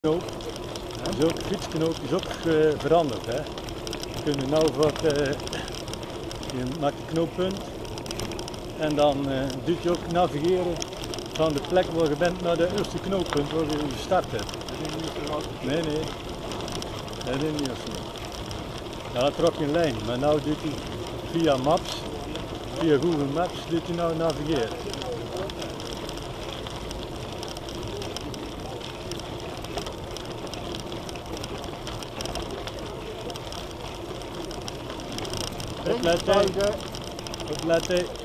Knoop, is ook, fietsknoop is ook veranderd. Hè. We kunnen nou je maakt een knooppunt en dan doet je ook navigeren van de plek waar je bent naar de eerste knooppunt waar je gestart hebt. Nee, dat is niet zo. Ja, dat trok een lijn, maar nu doet hij via Maps, via Google Maps, doet hij nou navigeren. Opletten.